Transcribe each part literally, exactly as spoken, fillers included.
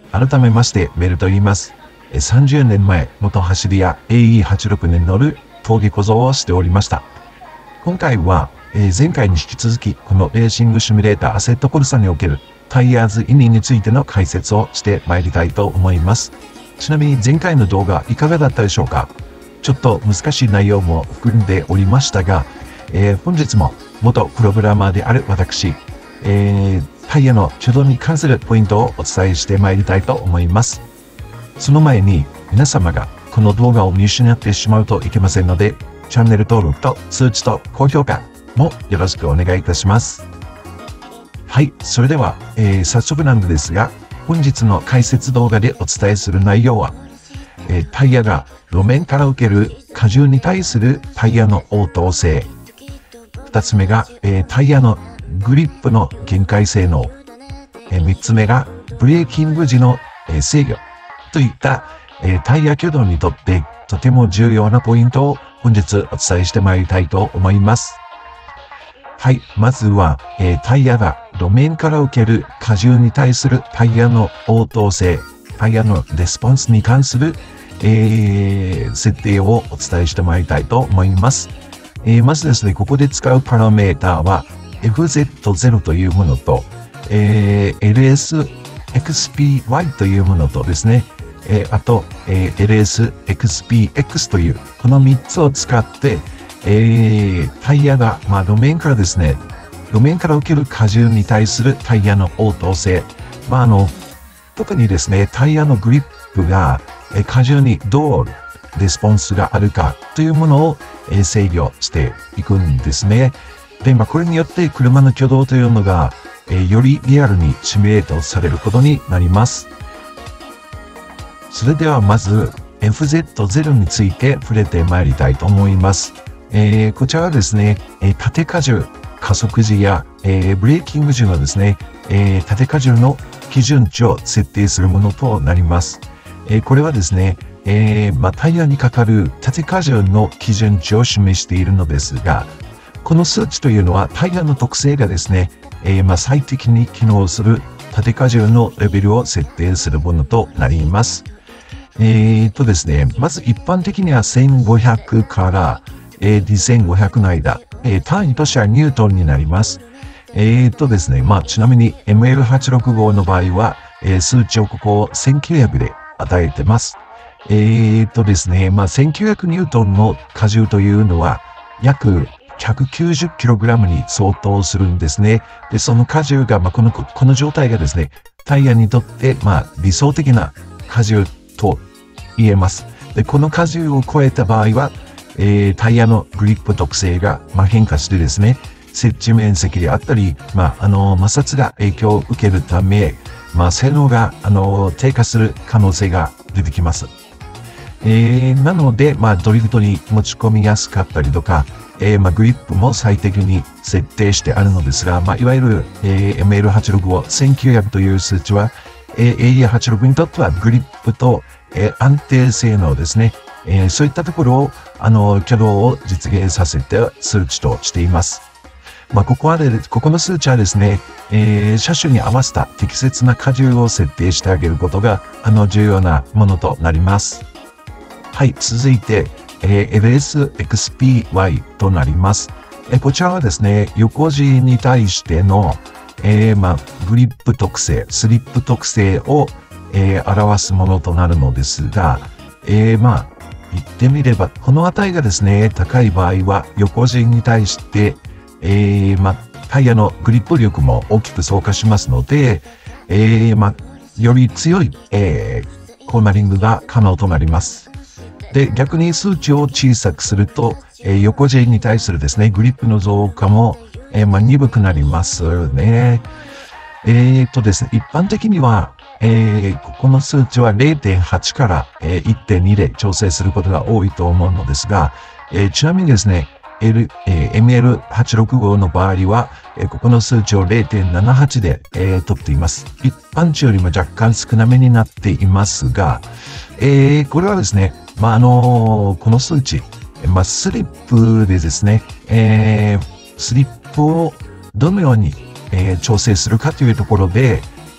改めまして、ベルと言います。さんじゅうねんまえ、元走り屋 エーイーはちじゅうろく に乗る峠小僧をしておりました。今回は、えー、前回に引き続き、このレーシングシミュレーターアセットコルサにおけるタイヤーズイニについての解説をしてまいりたいと思います。ちなみに前回の動画いかがだったでしょうか？ちょっと難しい内容も含んでおりましたが、えー、本日も元プログラマーである私、えー、タイヤの挙動に関するポイントをお伝えしてまいりたいと思います。その前に皆様がこの動画を見失ってしまうといけませんので、チャンネル登録と通知と高評価もよろしくお願いいたします。はい、それでは、えー、早速なんですが、本日の解説動画でお伝えする内容は、えー、タイヤが路面から受ける荷重に対するタイヤの応答性。二つ目が、えー、タイヤのグリップの限界性能。えー、三つ目がブレーキング時の、えー、制御といった、えー、タイヤ挙動にとってとても重要なポイントを本日お伝えしてまいりたいと思います。はい。まずは、えー、タイヤが路面から受ける荷重に対するタイヤの応答性、タイヤのレスポンスに関する、えー、設定をお伝えしてまいりたいと思います。えー、まずですね、ここで使うパラメーターは エフゼットゼロ というものと、えー、エルエスエックスピーワイ というものとですね、えー、あと、えー、エルエスエックスピーエックス という、このみっつを使って、えー、タイヤが、まあ、路面からですね、路面から受ける荷重に対するタイヤの応答性、まあ、あの、特にですね、タイヤのグリップが、えー、荷重にどうレスポンスがあるかというものを、えー、制御していくんですね。で、まあ、これによって車の挙動というのが、えー、よりリアルにシミュレートされることになります。それではまず エフゼットゼロ について触れてまいりたいと思います。えー、こちらはですね、えー、縦荷重、加速時や、えー、ブレーキング時のですね、えー、縦荷重の基準値を設定するものとなります。えー、これはですね、えーまあ、タイヤにかかる縦荷重の基準値を示しているのですが、この数値というのはタイヤの特性がですね、えーまあ、最適に機能する縦荷重のレベルを設定するものとなります。えーとですね、まず一般的にはせんごひゃくから、えー、にせんごひゃくの間、えー、単位としてはニュートンになります。えーとですね、まあちなみに エムエルはちじゅうろく 号の場合は、えー、数値をここせんきゅうひゃくで与えてます。えーとですね、まあせんきゅうひゃくニュートンの荷重というのは約ひゃくきゅうじゅっキログラムに相当するんですね。で、その荷重が、まあこの、この状態がですね、タイヤにとって、まあ理想的な荷重と言えます。で、この荷重を超えた場合は、えー、タイヤのグリップ特性が、まあ、変化してですね、接地面積であったり、まあ、あの、摩擦が影響を受けるため、まあ、性能が、あの、低下する可能性が出てきます。えー、なので、まあ、ドリフトに持ち込みやすかったりとか、えー、まあ、グリップも最適に設定してあるのですが、まあ、いわゆる、えー、エムエルはちじゅうろく をせんきゅうひゃくという数値は、えー、エーイーはちじゅうろく にとってはグリップと、えー、安定性能ですね。えー、そういったところを、あの、挙動を実現させて数値としています。まあ、ここはで、ここの数値はですね、えー、車種に合わせた適切な荷重を設定してあげることが、あの、重要なものとなります。はい、続いて、えー、エルエスエックスピーワイ となります。えー、こちらはですね、横時に対しての、えー、まあ、グリップ特性、スリップ特性を、えー、表すものとなるのですが、えー、まあ、言ってみれば、この値がですね、高い場合は、横軸に対して、えー、まあ、タイヤのグリップ力も大きく増加しますので、えー、まあ、より強い、えー、コーナリングが可能となります。で、逆に数値を小さくすると、えー、横軸に対するですね、グリップの増加も、えー、まあ、鈍くなりますね。えーとですね、一般的には、えー、ここの数値は れいてんはち から、えー、いってんに で調整することが多いと思うのですが、えー、ちなみにですね、L えー、エムエルはちじゅうろく 号の場合は、えー、ここの数値を れいてんななはち で、えー、取っています。一般値よりも若干少なめになっていますが、えー、これはですね、まあ、あのー、この数値、まあ、スリップでですね、えー、スリップをどのように、えー、調整するかというところで、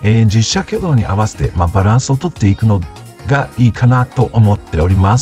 えー、実写挙動に合わせて、まあ、バランスをとっていくのがいいかなと思っております。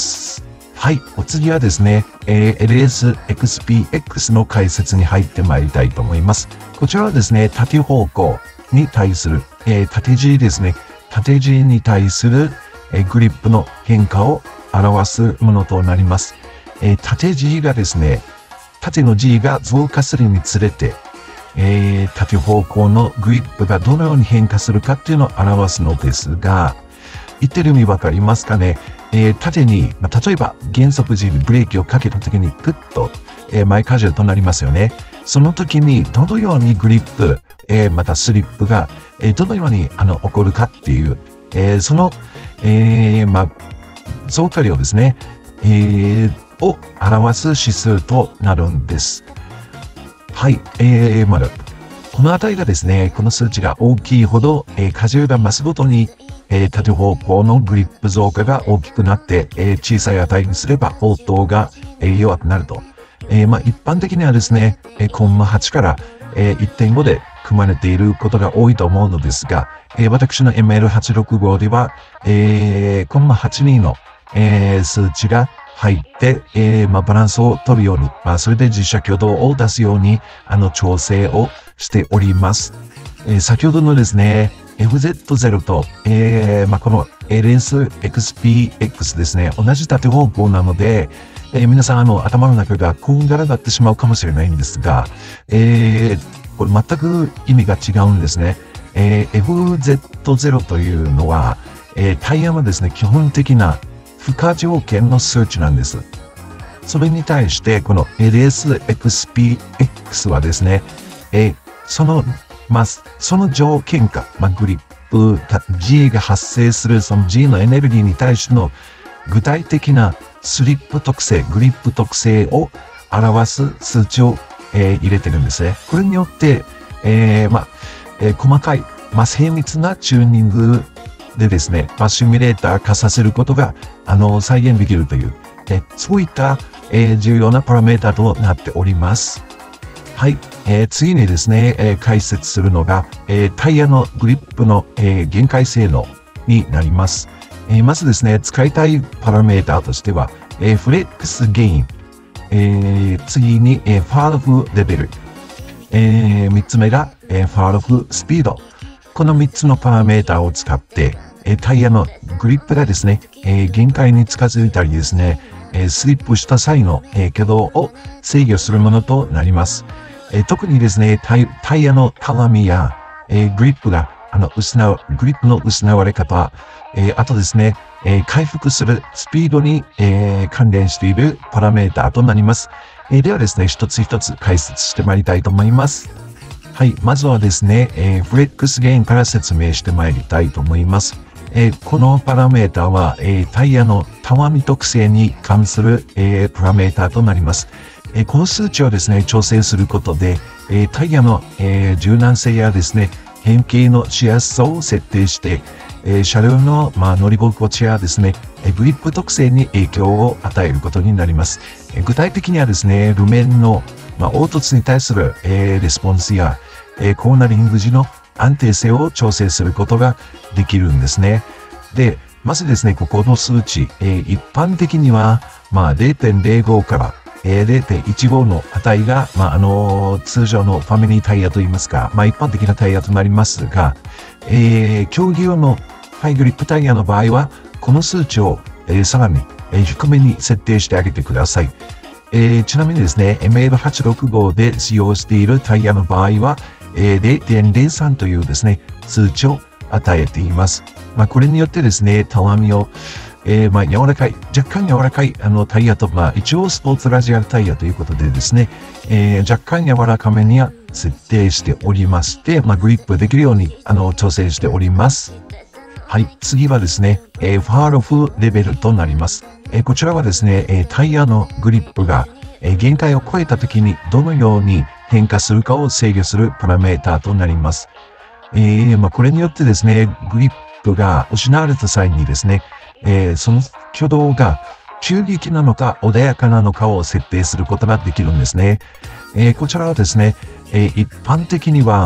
はい。お次はですね、えー、エルエスエックスピーエックス の解説に入ってまいりたいと思います。こちらはですね、縦方向に対する、えー、縦Gですね。縦Gに対する、えー、グリップの変化を表すものとなります。えー、縦Gがですね、縦の G が増加するにつれて、えー、縦方向のグリップがどのように変化するかっていうのを表すのですが、言ってる意味わかりますかね。えー、縦に、まあ、例えば減速時にブレーキをかけた時にグッと、えー、前荷重となりますよね。その時にどのようにグリップ、えー、またスリップが、えー、どのようにあの起こるかっていう、えー、その、えー、まあ、増加量ですね。えーを表す指数となるんです。はい。えー、まだ、この値がですね、この数値が大きいほど、えー、荷重が増すごとに、えー、縦方向のグリップ増加が大きくなって、えー、小さい値にすれば応答が、えー、弱くなると。えー、まあ、一般的にはですね、えー、コンマはちから、えー、いってんご で組まれていることが多いと思うのですが、えー、私の エムエルはちろくご では、えー、コンマはちにの、えー、数値が入って、えー、まあ、バランスを取るように、まあ、それで実写挙動を出すように、あの、調整をしております。えー、先ほどのですね、エフゼットゼロ と、えー、まあ、この エルエスエックスピーエックス ですね、同じ縦方向なので、えー、皆さん、あの、頭の中がこんがらがってしまうかもしれないんですが、えー、これ全く意味が違うんですね。えー、エフゼットゼロ というのは、えー、タイヤのですね、基本的な負荷条件の数値なんです。それに対して、この エルエスエックスピーエックス はですね、えー、その、まあ、その条件下、まあ、グリップ、G が発生するその G のエネルギーに対しての具体的なスリップ特性、グリップ特性を表す数値を、えー、入れてるんですね。これによって、えー、まあ、えー、細かい、まあ、精密なチューニングでですね、まあ、シミュレーター化させることが、あの、再現できるという、えそういった、えー、重要なパラメータとなっております。はい。えー、次にですね、えー、解説するのが、えー、タイヤのグリップの、えー、限界性能になります。えー、まずですね、使いたいパラメータとしては、えー、フレックスゲイン、えー、次に、えー、ファーロフレベル、えー、三つ目が、えー、ファーロフスピード。このみっつのパラメータを使って、えー、タイヤのグリップがですね、えー、限界に近づいたりですね、えー、スリップした際の、えー、挙動を制御するものとなります。えー、特にですね、タイ、タイヤのたわみや、えー、グリップが、あの、失う、グリップの失われ方、えー、あとですね、えー、回復するスピードに、えー、関連しているパラメータとなります。えー、ではですね、一つ一つ解説してまいりたいと思います。はい。まずはですね、えー、フレックスゲインから説明してまいりたいと思います。えー、このパラメータは、えー、タイヤのたわみ特性に関する、えー、パラメータとなります。えー、この数値をですね、調整することで、えー、タイヤの、えー、柔軟性やですね、変形のしやすさを設定して、えー、車両の、まあ、乗り心地やですね、グリップ特性に影響を与えることになります。えー、具体的にはですね、路面の、まあ、凹凸に対する、えー、レスポンスや、えー、コーナリング時の安定性を調整することができるんですね。で、まずですね、ここの数値、えー、一般的には、まあ、れいてんれいご から、えー、れいてんいちご の値が、まあ、あのー、通常のファミリータイヤといいますか、まあ、一般的なタイヤとなりますが、えー、競技用のハイグリップタイヤの場合は、この数値を、えー、さらに、えー、低めに設定してあげてください。えー、ちなみにですね、エムエルはちろくご で使用しているタイヤの場合は、えー、れいてんれいさん というですね、数値を与えています。まあ、これによってですね、たわみを、えー、まあ、柔らかい、若干柔らかい、あの、タイヤと、まあ、一応スポーツラジアルタイヤということでですね、えー、若干柔らかめには設定しておりまして、まあ、グリップできるように、あの、調整しております。はい。次はですね、えー、ファーロフレベルとなります。えー、こちらはですね、えー、タイヤのグリップが、えー、限界を超えた時にどのように変化するかを制御するパラメータとなります。えー、まあ、これによってですね、グリップが失われた際にですね、えー、その挙動が急激なのか穏やかなのかを設定することができるんですね。えー、こちらはですね、えー、一般的には、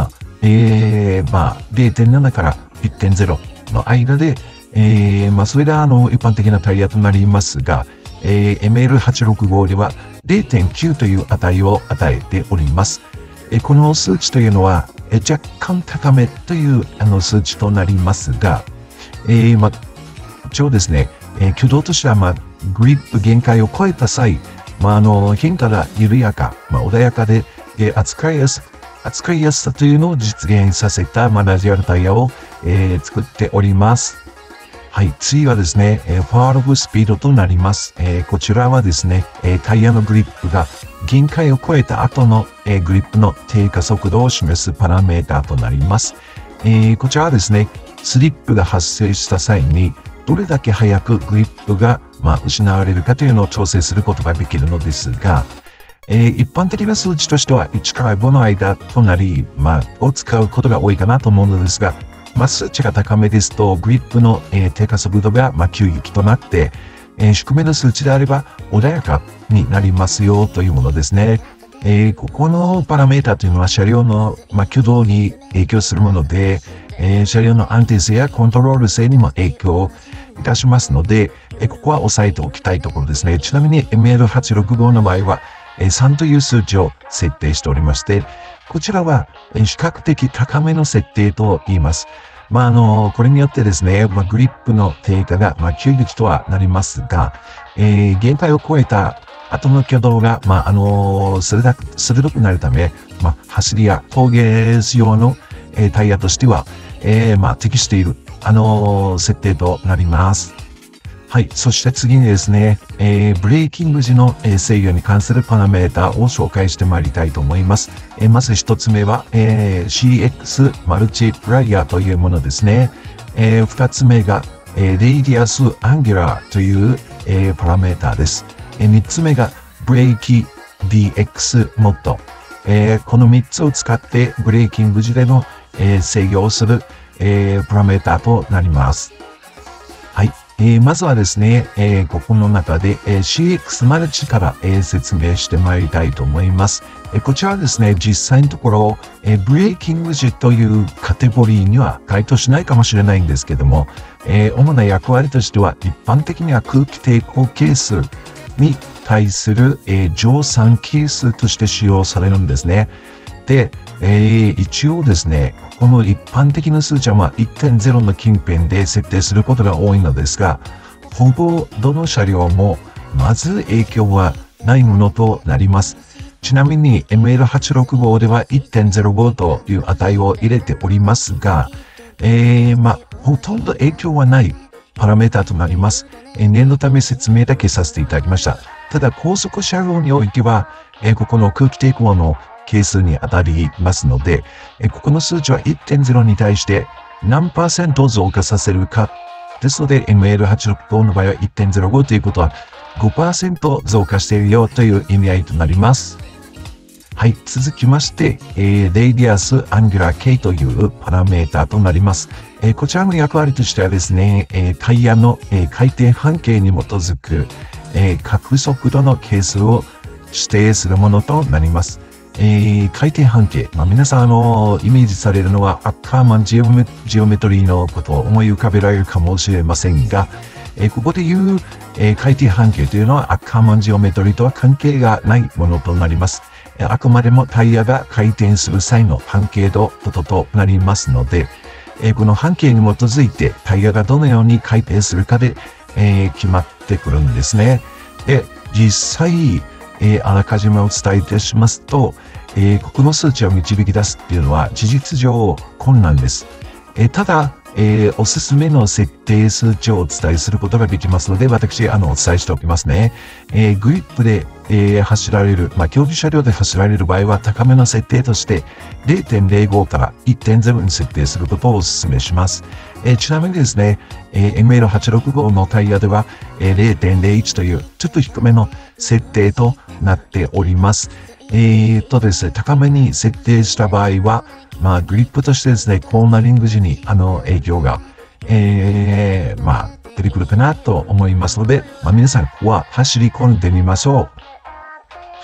えー、まあ、れいてんなな から いってんゼロ の間で、えー、まあ、それがあの、一般的なタイヤとなりますが、えー、エムエルはちろくご では れいてんきゅう という値を与えております。えー、この数値というのは、えー、若干高めというあの数値となりますが、えー、まあ、一応ですね、えー、挙動としては、まあ、グリップ限界を超えた際、まあ、あの、変化が緩やか、まあ、穏やかで、えー、扱いやす、扱いやすさというのを実現させた、まあ、ラジアルタイヤを、えー、作っております。はい。次はですね、えー、ファールオブスピードとなります。えー、こちらはですね、えー、タイヤのグリップが限界を超えた後の、えー、グリップの低下速度を示すパラメータとなります。えー、こちらはですね、スリップが発生した際に、どれだけ早くグリップが、まあ、失われるかというのを調整することができるのですが、えー、一般的な数値としてはいちからごの間となり、まあ、を使うことが多いかなと思うのですが、まあ、数値が高めですと、グリップの、えー、低下速度が、まあ、急激となって、えー、低めの数値であれば穏やかになりますよというものですね。えー、ここのパラメータというのは車両の、まあ、挙動に影響するもので、えー、車両の安定性やコントロール性にも影響いたしますので、えー、ここは押さえておきたいところですね。ちなみに エムエルはちろくご の場合は、えー、さんという数値を設定しておりまして、こちらは、えー、比較的高めの設定と言います。まあ、あの、これによってですね、まあ、グリップの低下が、まあ、急激とはなりますが、えー、限界を超えた後の挙動が、まあ、あの、鋭く、鋭くなるため、まあ、走りや峠レース用の、えー、タイヤとしては、えー、まあ、適している、あのー、設定となります。はい。そして次にですね、えー、ブレーキング時の、えー、制御に関するパラメータを紹介してまいりたいと思います。えー、まず一つ目は、えー、シーエックス マルチプライヤーというものですね。えー、二つ目が、えー、レイディアスアンギュラーという、えー、パラメータです。えー、三つ目が、ブレーキ ディーエックス モッド。えー、この三つを使ってブレーキング時での、えー、制御をする、えー、パラメータとなります。はい。えー、まずはですね、えー、ここの中で、えー、シーエックス マルチから、えー、説明してまいりたいと思います。えー、こちらはですね、実際のところ、えー、ブレーキング時というカテゴリーには該当しないかもしれないんですけども、えー、主な役割としては、一般的には空気抵抗係数に対する、えー、乗算係数として使用されるんですね。で、えー、一応ですね、この一般的な数値は、まあ、いってんゼロ の近辺で設定することが多いのですが、ほぼどの車両もまず影響はないものとなります。ちなみに エムエルはちろくご では いってんゼロご という値を入れておりますが、えー、まあ、ほとんど影響はないパラメータとなります。えー、念のため説明だけさせていただきました。ただ、高速車両においては、えー、ここの空気抵抗の係数に当たりますので、えここの数値は いってんゼロ に対して何パーセント増加させるか。ですので エムエルはちろくご の場合は いってんゼロご ということは ごパーセント 増加しているよという意味合いとなります。はい。続きまして、えー、レイディアスアンギュラー系というパラメータとなります。えー、こちらの役割としてはですね、えー、タイヤの、えー、回転半径に基づく、えー、角速度の係数を指定するものとなります。えー、回転半径。まあ、皆さん、あの、イメージされるのは、アッカーマンジオメ、ジオメトリーのことを思い浮かべられるかもしれませんが、えー、ここで言う、えー、回転半径というのは、アッカーマンジオメトリーとは関係がないものとなります。えー、あくまでもタイヤが回転する際の半径度ととなりますので、えー、この半径に基づいて、タイヤがどのように回転するかで、えー、決まってくるんですね。で、実際、えー、あらかじめお伝えいたしますと、えー、ここの数値を導き出すっていうのは事実上困難です。えー、ただ、えー、おすすめの設定数値をお伝えすることができますので、私、あの、お伝えしておきますね。えー、グリップで、えー、走られる、まあ、競技車両で走られる場合は高めの設定として れいてんゼロご から いってんゼロ に設定することをお勧めします。えー、ちなみにですね、えー、エムエルはちろくご のタイヤでは、えー、れいてんゼロいち というちょっと低めの設定となっております。えーとですね、高めに設定した場合は、まあ、グリップとしてですね、コーナリング時にあの影響が、えー、まあ、出てくるかなと思いますので、まあ、皆さん、ここは走り込んでみましょう。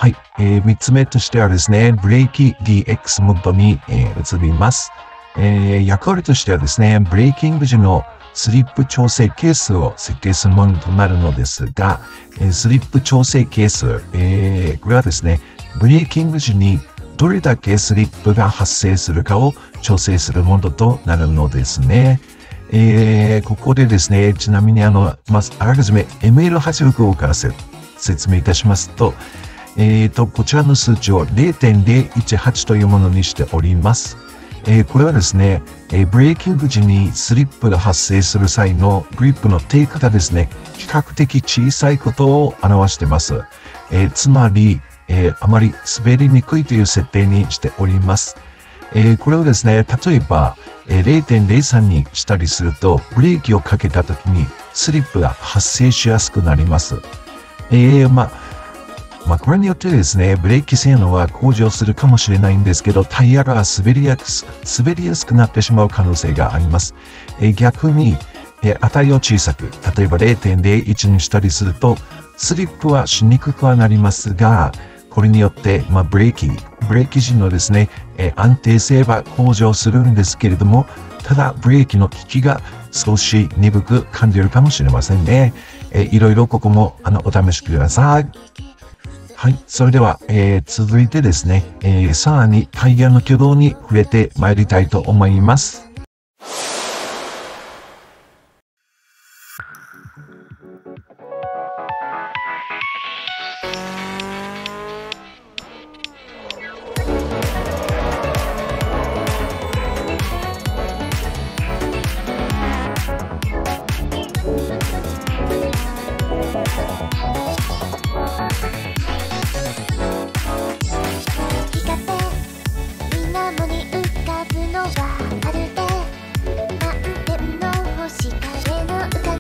はい。えー、三つ目としてはですね、ブレーキ ディーエックス モードに、えー、移ります。えー、役割としてはですね、ブレーキング時のスリップ調整ケースを設計するものとなるのですが、えー、スリップ調整ケース、えー、これはですね、ブレーキング時にどれだけスリップが発生するかを調整するものとなるのですね。えー、ここでですね、ちなみにあの、まず、あらかじめ エムエルはちろくご から説明いたしますと、えーと、こちらの数値を ゼロてんゼロいちはち というものにしております。えー、これはですね、えー、ブレーキング時にスリップが発生する際のグリップの低下がですね、比較的小さいことを表しています。えー、つまり、えー、あまり滑りにくいという設定にしております。えー、これをですね、例えば、えー、ゼロてんゼロさん にしたりすると、ブレーキをかけたときにスリップが発生しやすくなります。えー、まあ、まあ、これによってですね、ブレーキ性能は向上するかもしれないんですけど、タイヤが滑りやすく、滑りやすくなってしまう可能性があります。えー、逆に、えー、値を小さく、例えば ゼロてんゼロいち にしたりすると、スリップはしにくくはなりますが、これによって、まあ、ブレーキ、ブレーキ時のですね、えー、安定性は向上するんですけれども、ただ、ブレーキの効きが少し鈍く感じるかもしれませんね。えー、いろいろここも、あの、お試しください。はい。それでは、えー、続いてですね、えー、さらにタイヤの挙動に触れてまいりたいと思います。